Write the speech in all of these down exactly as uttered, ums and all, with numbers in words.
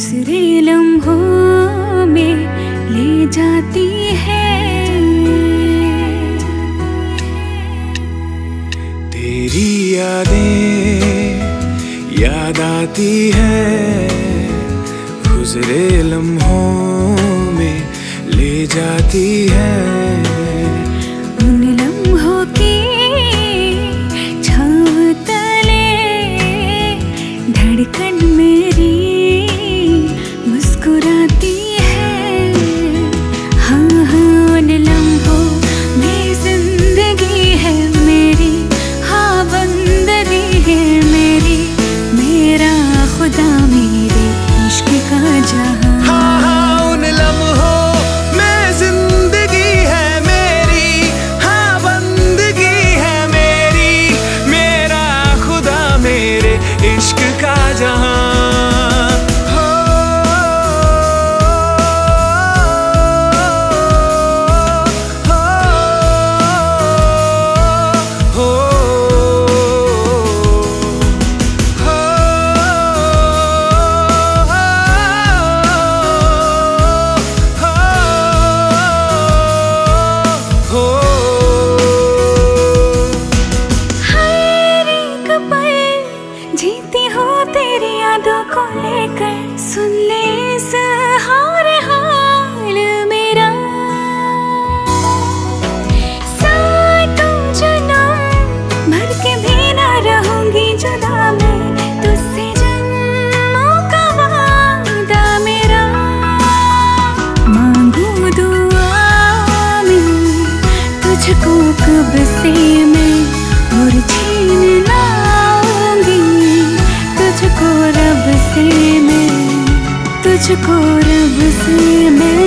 दूसरे लम्हों में ले जाती है। तेरी यादें याद आती है, गुज़रे लम्हों में ले जाती है। उन लम्हों की छाँव तले धड़कन मेरी मुस्कुराती है। हाँ हाँ उन लम्हों में जिंदगी है मेरी, हाँ बंदगी है मेरी, मेरा खुदा मेरे इश्क का जहां। हाँ हाँ उन लम्हों में जिंदगी है मेरी, हाँ बंदगी है मेरी, मेरा खुदा मेरे इश्क का जहां। जीती हो तेरी यादों को लेकर, सुन ले इस हार हाल मेरा। सातों जन्म भर के भी ना रहूंगी जुदा मैं तुझसे, जन्मों का वादा मेरा। मांगू दुआ में तुझको कब से मैं, और छीन लाऊंगी तुझको रब से मैं, तुझको रब से मैं।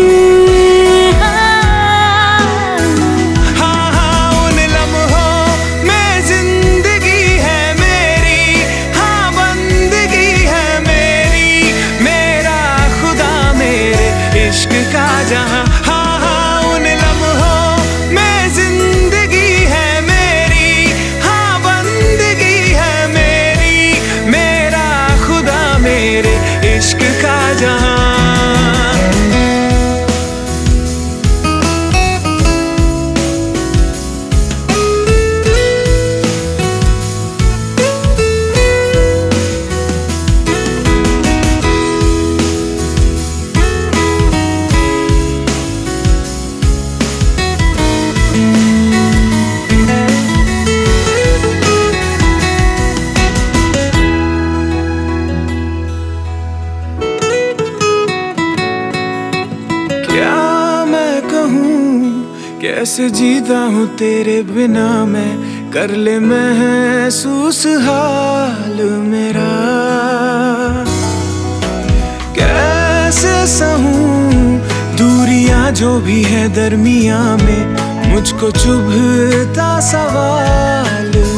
हाँ हाँ उन लम्हों में जिंदगी है मेरी, हाँ बंदगी है मेरी, मेरा खुदा मेरे इश्क का जहां। हाँ हाँ उन लम्हों में जिंदगी है मेरी, हाँ बंदगी है मेरी, मेरा खुदा मेरे इश्क का जहां। क्या मैं कहूँ कैसे जीता हूँ तेरे बिना मैं, कर ले महसूस हाल मेरा। कैसे सहूँ दूरियां जो भी है दरमिया में, मुझको चुभता सवाल